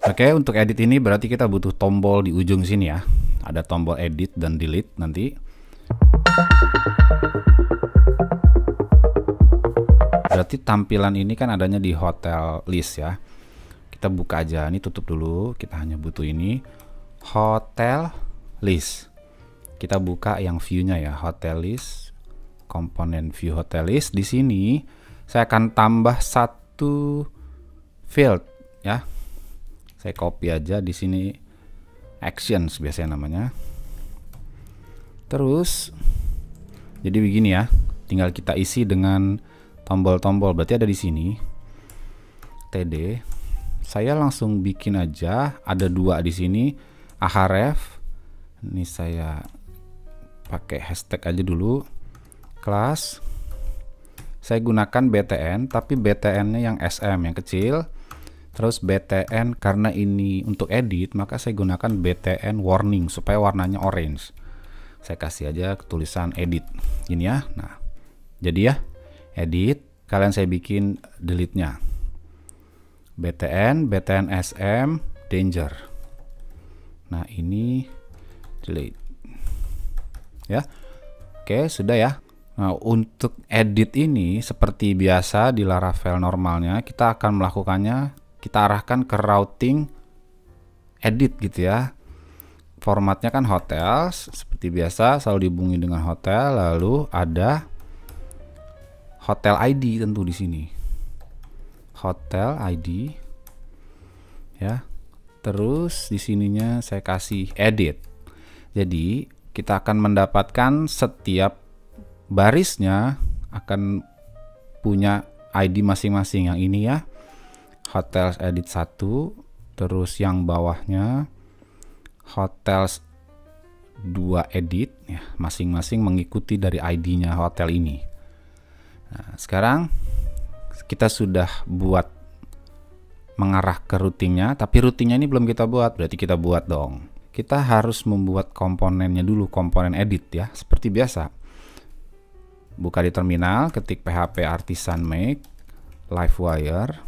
Oke, untuk edit ini berarti kita butuh tombol di ujung sini ya. Ada tombol edit dan delete nanti. Berarti tampilan ini kan adanya di hotel list ya. Kita buka aja, ini tutup dulu. Kita hanya butuh ini hotel list. Kita buka yang view-nya ya, hotel list, komponen view hotel list. Di sini saya akan tambah satu field ya. Saya copy aja di sini, actions biasanya namanya. Terus jadi begini ya, tinggal kita isi dengan tombol-tombol. Berarti ada di sini TD. Saya langsung bikin aja, ada dua di sini, ahref. Ini saya pakai hashtag aja dulu, kelas. Saya gunakan btn, tapi btn-nya yang sm yang kecil. Terus btn, karena ini untuk edit, maka saya gunakan btn warning supaya warnanya orange. Saya kasih aja tulisan edit ini ya. Nah, jadi ya, edit. Kalian saya bikin delete-nya. btn sm danger. Nah, ini delete. Ya. Oke, sudah ya. Nah, untuk edit ini seperti biasa di Laravel normalnya, kita akan melakukannya, kita arahkan ke routing edit gitu ya. Formatnya kan hotel, seperti biasa selalu dihubungi dengan hotel, lalu ada hotel ID tentu di sini. Hotel ID ya. Terus di sininya saya kasih edit. Jadi kita akan mendapatkan setiap barisnya akan punya ID masing-masing. Yang ini ya, hotels edit 1, terus yang bawahnya hotels 2 edit ya, masing-masing mengikuti dari ID-nya hotel ini. Nah, sekarang kita sudah buat mengarah ke routingnya, tapi routingnya ini belum kita buat, berarti kita buat dong. Kita harus membuat komponennya dulu, komponen edit ya, seperti biasa. Buka di terminal, ketik php artisan make livewire.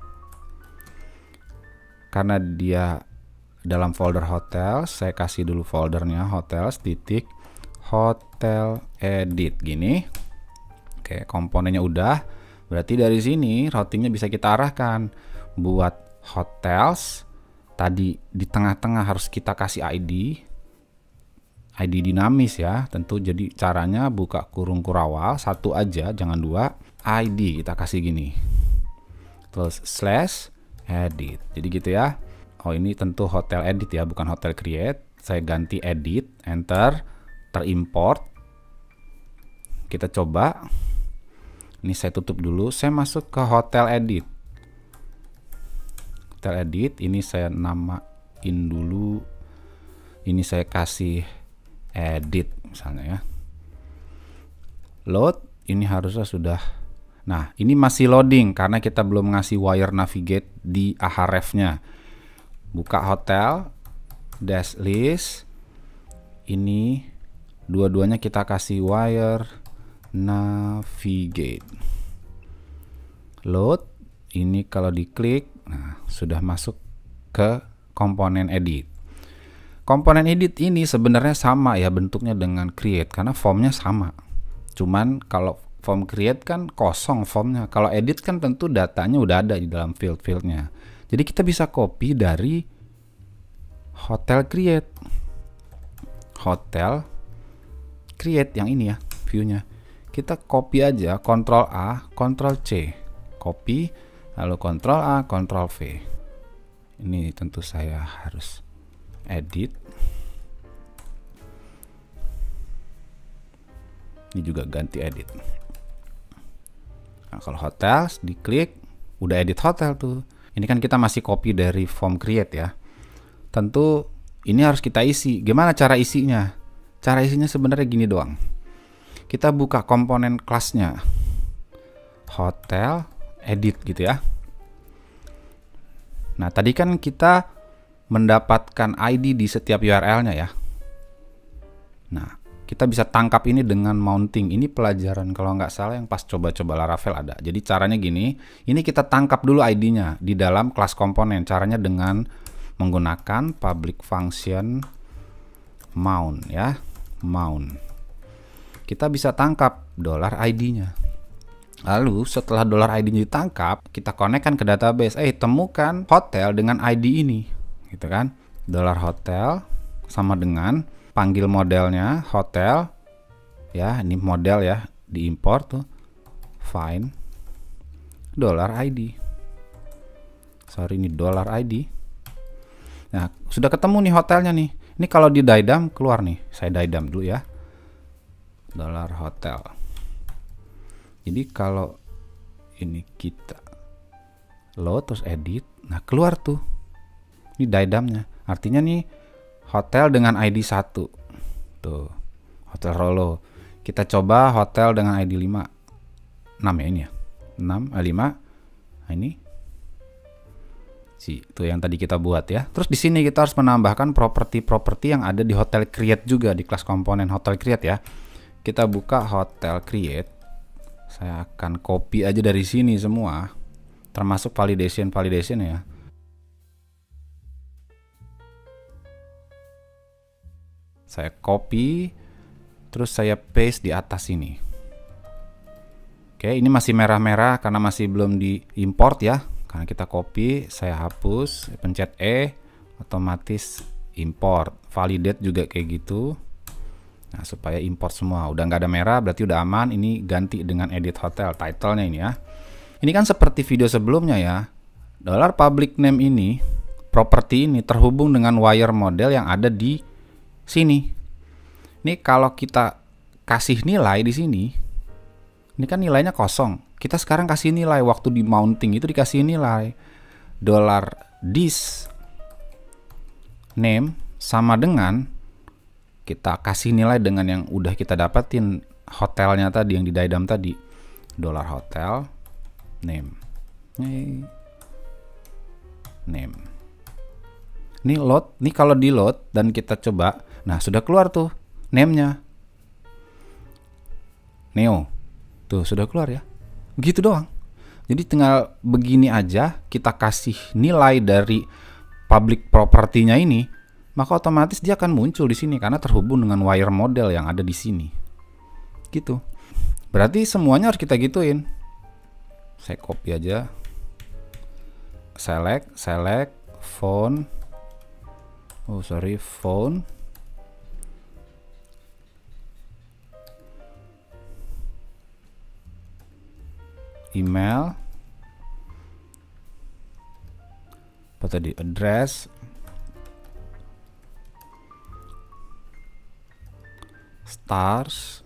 Karena dia dalam folder hotel, saya kasih dulu foldernya hotels titik hotel edit gini. Oke, komponennya udah. Berarti dari sini routingnya bisa kita arahkan buat hotels. Tadi di tengah-tengah harus kita kasih ID dinamis ya, tentu. Jadi caranya buka kurung kurawal, satu aja, jangan dua. ID kita kasih gini, terus slash edit. Jadi gitu ya. Oh, ini tentu hotel edit ya, bukan hotel create. Saya ganti edit, enter, terimport. Kita coba. Ini saya tutup dulu. Saya masuk ke hotel edit. Hotel edit, ini saya namain dulu. Ini saya kasih edit misalnya ya. Load, ini harusnya sudah. Nah, ini masih loading karena kita belum ngasih wire navigate di ahref-nya. Buka hotel, dash list. Ini dua-duanya kita kasih wire navigate. Load, ini kalau diklik, nah sudah masuk ke komponen edit. Komponen edit ini sebenarnya sama ya bentuknya dengan create karena formnya sama. Cuman kalau form create kan kosong formnya. Kalau edit kan tentu datanya udah ada di dalam field-fieldnya. Jadi kita bisa copy dari hotel create. Hotel create yang ini ya, view-nya. Kita copy aja, Ctrl A, Ctrl C. Copy, lalu Ctrl A, Ctrl V. Ini tentu saya harus edit. Ini juga ganti edit. Nah, kalau hotel diklik udah edit hotel tuh. Ini kan kita masih copy dari form create ya. Tentu ini harus kita isi. Gimana cara isinya? Cara isinya sebenarnya gini doang. Kita buka komponen kelasnya. Hotel edit gitu ya. Nah, tadi kan kita mendapatkan ID di setiap URL-nya ya. Nah, kita bisa tangkap ini dengan mounting. Ini pelajaran kalau nggak salah yang pas coba-coba Laravel ada. Jadi caranya gini, ini kita tangkap dulu ID-nya di dalam kelas komponen. Caranya dengan menggunakan public function mount ya, mount. Kita bisa tangkap $ID-nya. Lalu setelah $ID-nya ditangkap, kita konekkan ke database. Temukan hotel dengan ID ini, gitu kan? $hotel sama dengan panggil modelnya hotel, ya ini model ya, diimport tuh, find $ID. Sorry, ini $ID. Nah, sudah ketemu nih hotelnya nih. Ini kalau di Didam keluar nih. Saya Didam dulu ya. $hotel. Jadi kalau ini kita load terus edit, nah keluar tuh. Ini Didamnya. Artinya nih hotel dengan ID 1. Tuh. Hotel Rollo. Kita coba hotel dengan ID 5. 6 ya ini ya. 6, 5. Nah ini itu yang tadi kita buat ya. Terus di sini kita harus menambahkan properti-properti yang ada di hotel create juga di kelas komponen hotel create ya. Kita buka hotel create. Saya akan copy aja dari sini semua, termasuk validation ya. Saya copy, terus saya paste di atas sini. Oke, ini masih merah-merah karena masih belum diimport ya. Karena kita copy, saya hapus, pencet E, otomatis import. Validate juga kayak gitu. Nah, supaya import semua. Udah nggak ada merah, berarti udah aman. Ini ganti dengan edit hotel, title-nya ini ya. Ini kan seperti video sebelumnya ya. $public name ini, properti ini terhubung dengan wire model yang ada di sini. Ini kalau kita kasih nilai di sini, ini kan nilainya kosong. Kita sekarang kasih nilai waktu di mounting itu dikasih nilai $this name sama dengan kita kasih nilai dengan yang udah kita dapetin hotelnya tadi yang di Didam tadi, $hotel name. Name. Ini load, ini kalau di load dan kita coba, nah sudah keluar tuh name-nya. Neo. Tuh sudah keluar ya. Gitu doang. Jadi tinggal begini aja kita kasih nilai dari public property-nya ini, maka otomatis dia akan muncul di sini karena terhubung dengan wire model yang ada di sini. Gitu. Berarti semuanya harus kita gituin. Saya copy aja. Select phone. Phone. Email. Apa tadi? Address. Stars.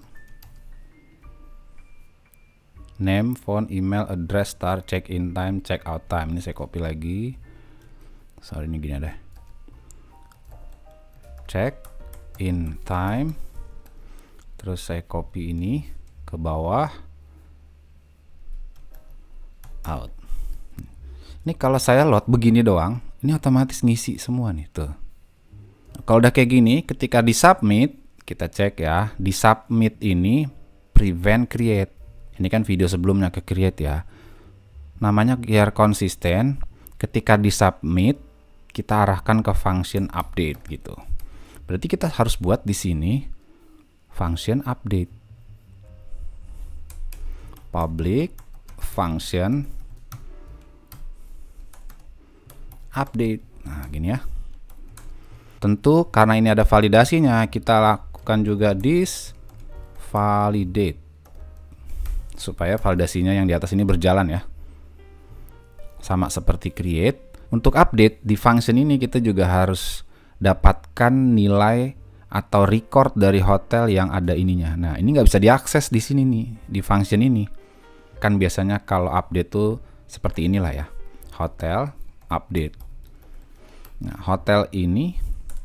Name, phone, email, address, star, check in time, check out time. Ini saya copy lagi. Sorry, ini gini deh. Check in time. Terus saya copy ini ke bawah. Out. Ini kalau saya load begini doang, ini otomatis ngisi semua nih tuh. Kalau udah kayak gini, ketika di submit, kita cek ya, di submit ini prevent create. Ini kan video sebelumnya ke create ya. Namanya biar konsisten. Ketika di submit, kita arahkan ke function update gitu. Berarti kita harus buat di sini function update. Public function update. Nah, gini ya. Tentu karena ini ada validasinya, kita lakukan juga this validate supaya validasinya yang di atas ini berjalan ya. Sama seperti create. Untuk update di function ini kita juga harus dapatkan nilai atau record dari hotel yang ada ininya. Nah, ini nggak bisa diakses di sini nih, di function ini. Kan biasanya kalau update tuh seperti inilah ya. Hotel update. Nah, hotel ini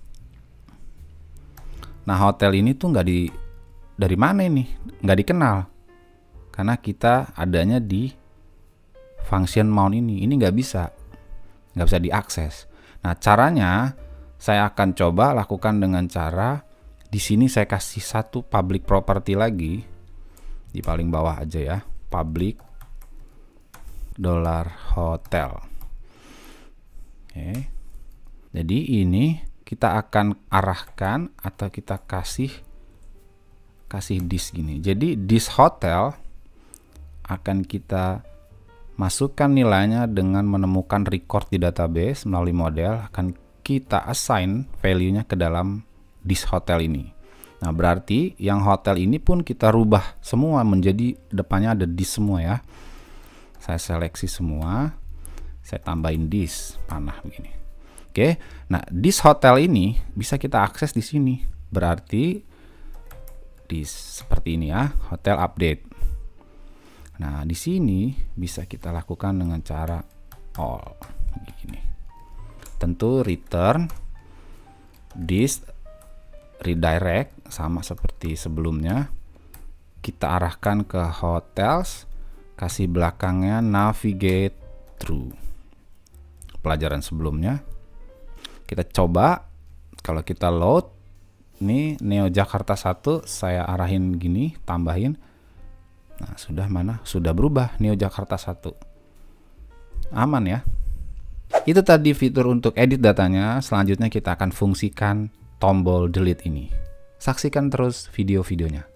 tuh dari mana ini? Nggak dikenal. Karena kita adanya di function mount ini. Ini nggak bisa diakses. Nah, caranya saya akan coba lakukan dengan cara di sini saya kasih satu public property lagi di paling bawah aja ya, public $hotel. Oke. Jadi ini kita akan arahkan atau kita kasih disk gini. Jadi disk hotel akan kita masukkan nilainya dengan menemukan record di database melalui model, akan kita assign value-nya ke dalam disk hotel ini. Nah, berarti yang hotel ini pun kita rubah semua menjadi depannya ada disk semua ya. Saya seleksi semua, saya tambahin disk panah begini. Oke, nah disk hotel ini bisa kita akses di sini. Berarti disk seperti ini ya, hotel update. Nah, di sini bisa kita lakukan dengan cara all begini. Tentu return disk redirect sama seperti sebelumnya. Kita arahkan ke hotels, kasih belakangnya navigate through. Pelajaran sebelumnya. Kita coba kalau kita load ini Neo Jakarta 1 saya arahin gini, tambahin. Nah, sudah mana? Sudah berubah Neo Jakarta 1. Aman ya. Itu tadi fitur untuk edit datanya. Selanjutnya kita akan fungsikan tombol delete ini. Saksikan terus video-videonya.